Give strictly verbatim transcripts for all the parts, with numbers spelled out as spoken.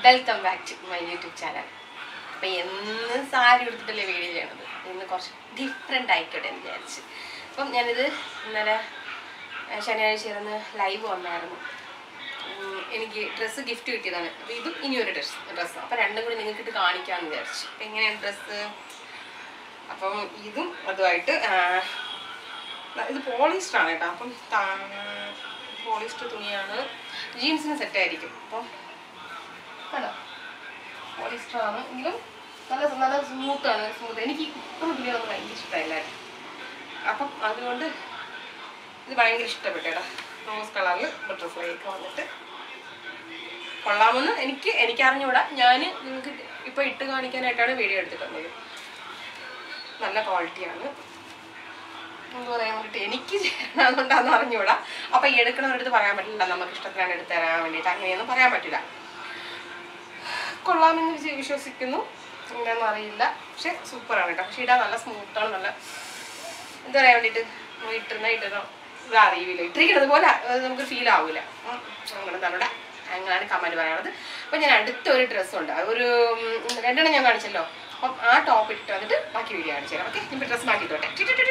Welcome back to my YouTube channel. അപ്പോൾ എന്നും sari എടുത്തിട്ടല്ലേ video ചെയ്യണത്, ഇന്ന് കുറച്ച് ഡിഫറെൻ്റ് ആയിക്കോട്ടെ എന്ന് വിചാരിച്ച്. അപ്പം ഞാനിത് ഇന്നലെ ശനിയാഴ്ച ഇരുന്ന് ലൈവ് വന്നായിരുന്നു. എനിക്ക് ഡ്രസ്സ് ഗിഫ്റ്റ് കിട്ടിയതാണ്. അപ്പോൾ ഇതും ഇനിയൊരു ഡ്രസ്സ് ഡ്രസ്സ് അപ്പോൾ രണ്ടും കൂടി നിങ്ങൾക്കിട്ട് കാണിക്കാമെന്ന് വിചാരിച്ചു. അപ്പം എങ്ങനെയാണ് ഡ്രസ്സ്? അപ്പം ഇതും അതുമായിട്ട് ഇത് പോളിസ്റ്ററാണ് കേട്ടോ. അപ്പം പോളിസ്റ്റർ തുണിയാണ്, ജീൻസിന് സെറ്റായിരിക്കും. അപ്പം കണ്ടോ, പോളിസ്റ്ററാണ് എങ്കിലും നല്ല നല്ല സ്മൂത്താണ്. സ്മൂത്ത് എനിക്ക് ഇപ്പം തുണിയൊന്നും ഭയങ്കര ഇഷ്ടമായില്ലായിരുന്നു. അപ്പം അതുകൊണ്ട് ഇത് ഭയങ്കര ഇഷ്ടപ്പെട്ടു കേട്ടോ. റോസ് കളറിൽ ബട്ടർഫ്ലൈ ഒക്കെ വന്നിട്ട് കൊള്ളാമെന്ന് എനിക്ക് എനിക്കറിഞ്ഞുകൂടാ. ഞാൻ നിങ്ങൾക്ക് ഇപ്പോൾ ഇട്ട് കാണിക്കാനായിട്ടാണ് വീഡിയോ എടുത്തിട്ടുള്ളത്. നല്ല ക്വാളിറ്റിയാണ്. എന്താ പറയാൻ വേണ്ടിയിട്ട് എനിക്ക് അതുകൊണ്ടാണെന്ന് അറിഞ്ഞുകൂടാ. അപ്പം ഈ എടുക്കണവരടുത്ത് പറയാൻ പറ്റില്ല, നമുക്ക് ഇഷ്ടത്തിനാണ് എടുത്ത് തരാൻ വേണ്ടിയിട്ട്, അങ്ങനെയൊന്നും പറയാൻ പറ്റില്ല. കൊള്ളാമെന്ന് വിശ്വസിക്കുന്നു, എങ്ങനെയാണെന്ന് അറിയില്ല. പക്ഷെ സൂപ്പറാണ് കേട്ടോ. പക്ഷെ ഇടാൻ നല്ല സ്മൂത്താണ്. നല്ല എന്താ പറയാൻ വേണ്ടിയിട്ട് ഇട്ടിരുന്ന ഇട്ടുന്ന ഇത് അറിയില്ല, ഇട്ടിരിക്കുന്നത് പോലെ നമുക്ക് ഫീൽ ആവില്ല. അങ്ങനെ നമ്മുടെ അങ്ങനെയാണ് കമൻറ്റ് പറയാനുള്ളത്. അപ്പം ഞാൻ അടുത്ത ഒരു ഡ്രസ്സുണ്ട്, ഒരു രണ്ടെണ്ണം ഞാൻ കാണിച്ചല്ലോ. അപ്പം ആ ടോപ്പ് ഇട്ടിട്ട് വന്നിട്ട് ബാക്കി വീഡിയോ കാണിച്ചു തരാം. ഓക്കെ, ഇപ്പോൾ ഡ്രസ്സ് മാറ്റിയിട്ടോട്ടെ.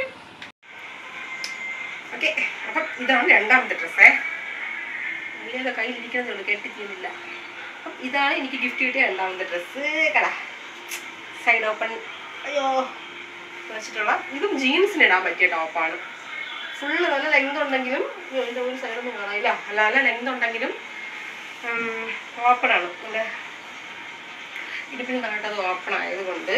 ഓക്കെ, അപ്പം ഇതാണ് രണ്ടാമത്തെ ഡ്രസ്സേ. വലിയ കയ്യിലിരിക്കുന്നതേ ഉള്ളൂ, കെട്ടിക്കുന്നില്ല. അപ്പം ഇതാണ് എനിക്ക് ഗിഫ്റ്റ് കിട്ടിയ രണ്ടാമത്തെ ഡ്രസ്സ്. കടാ സൈഡ് ഓപ്പൺ അയ്യോ വെച്ചിട്ടുള്ള ഇതും ജീൻസിന് ഇടാൻ പറ്റിയ ടോപ്പാണ്. ഫുള്ള് നല്ല ലെങ്ത് ഉണ്ടെങ്കിലും ഇതിൻ്റെ ഒരു സൈഡൊന്നും കാണാനില്ല. അല്ല നല്ല ലെങ്ത് ഉണ്ടെങ്കിലും ഓപ്പണാണ്. എൻ്റെ ഇടുപ്പിന് താഴോട്ട് അത് ഓപ്പൺ ആയതുകൊണ്ട്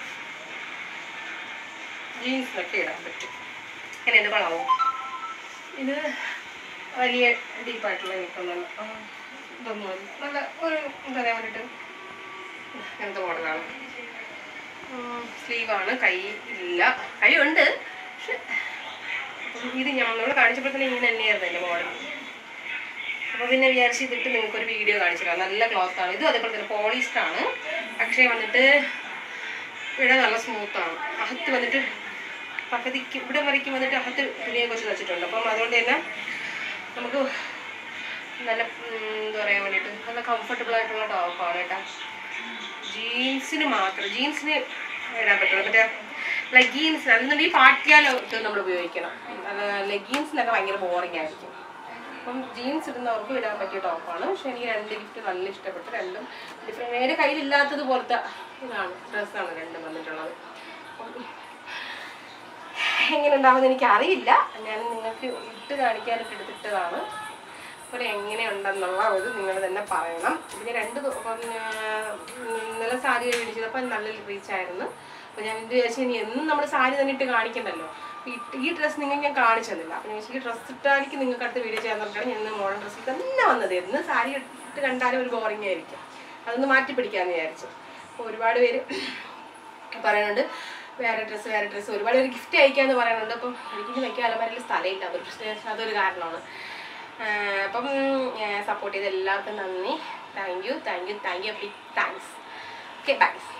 ജീൻസിനൊക്കെ ഇടാൻ പറ്റും. അങ്ങനെ എൻ്റെ കൊള്ളാമോ? ഇത് വലിയ ഡീപ്പായിട്ടുള്ള എനിക്കൊന്നും ഇതൊന്നും നല്ല ഒരു എന്താ പറയാൻ വേണ്ടിയിട്ട് അങ്ങനത്തെ മോഡലാണ്. സ്ലീവാണ്, കൈ ഇല്ല, കൈ ഉണ്ട്. പക്ഷെ ഇത് ഞാൻ നമ്മൾ കാണിച്ചപ്പോൾ തന്നെ ഇങ്ങനെ തന്നെയായിരുന്നു എൻ്റെ മോഡൽ. അപ്പോൾ പിന്നെ വിചാരിച്ച് ഇതിട്ട് നിങ്ങൾക്കൊരു വീഡിയോ കാണിച്ചിട്ടാണ്. നല്ല ക്ലോത്താണ് ഇത്. അതേപോലെ തന്നെ പോളിസ്റ്ററാണ്. പക്ഷേ വന്നിട്ട് ഇവിടെ നല്ല സ്മൂത്താണ്. അകത്ത് വന്നിട്ട് പകുതിക്ക് ഇവിടെ വരയ്ക്കും വന്നിട്ട് അകത്ത് തുണിയെ കുറച്ച് വെച്ചിട്ടുണ്ട്. അപ്പം അതുകൊണ്ട് തന്നെ നമുക്ക് നല്ല എന്താ പറയാൻ വേണ്ടിയിട്ട് നല്ല കംഫർട്ടബിൾ ആയിട്ടുള്ള ടോപ്പാണ് കേട്ടോ. ജീൻസിന് മാത്രം ജീൻസിന് ഇടാൻ പറ്റുള്ളൂ. മറ്റേ ലെഗീൻസിന് അല്ലെന്നുണ്ടെങ്കിൽ ഈ പാട്ടിയാലോട്ട് നമ്മൾ ഉപയോഗിക്കണം. ലെഗീൻസിനൊക്കെ ഭയങ്കര ബോറിംഗ് ആയിരിക്കും. അപ്പം ജീൻസ് ഇടുന്നവർക്ക് ഇടാൻ പറ്റിയ ടോപ്പാണ്. പക്ഷെ എനിക്ക് രണ്ട് ഗിഫ്റ്റ് നല്ല ഇഷ്ടപ്പെട്ടു. രണ്ടും ഡിഫറെൻറ്റ്. നേരെ കയ്യിലില്ലാത്തത് പോലത്തെ ഇതാണ് ഡ്രസ്സാണ് രണ്ടും വന്നിട്ടുള്ളത്. എങ്ങനെ ഉണ്ടാവുമെന്ന് എനിക്കറിയില്ല. ഞാൻ നിങ്ങൾക്ക് ഇട്ട് കാണിക്കാനായിട്ട് എടുത്തിട്ടതാണ്. അപ്പോൾ എങ്ങനെയുണ്ടെന്നുള്ള ഒരു നിങ്ങൾ തന്നെ പറയണം. പിന്നെ രണ്ട് ഇന്നലെ സാരി മേടിച്ചത് അപ്പം നല്ല റീച്ചായിരുന്നു. അപ്പോൾ ഞാൻ എന്ത് വിചാരിച്ചാൽ ഇനി എന്നും നമ്മൾ സാരി തന്നെ ഇട്ട് കാണിക്കണ്ടല്ലോ. ഈ ഡ്രസ്സ് നിങ്ങൾക്ക് ഞാൻ കാണിച്ചു തന്നില്ല. അപ്പം ഞാൻ ഈ ഡ്രസ്സ് ഇട്ടാലേക്ക് നിങ്ങൾക്ക് അടുത്ത് വീഡിയോ ചെയ്യാൻ പറഞ്ഞിട്ടാണ് ഞാൻ മോഡൽ ഡ്രസ്സിൽ തന്നെ വന്നത്. എന്ന് സാരി ഇട്ട് കണ്ടാലും ഒരു ബോറിംഗ് ആയിരിക്കും. അതൊന്ന് മാറ്റി പിടിക്കാമെന്ന് വിചാരിച്ചു. അപ്പോൾ ഒരുപാട് പേര് പറയുന്നുണ്ട് വേറെ ഡ്രസ്സ് വേറെ ഡ്രസ്സ് ഒരുപാട് പേര് ഗിഫ്റ്റ് അയക്കാമെന്ന് പറയുന്നുണ്ട്. അപ്പം എനിക്ക് വയ്ക്കാൻ അലമാരയിൽ സ്ഥലമില്ല, അതൊരു പ്രശ്നം, അതൊരു കാരണമാണ്. അപ്പം സപ്പോർട്ട് ചെയ്ത എല്ലാവർക്കും നന്ദി. Thank you thank you thank you big thanks. Okay by.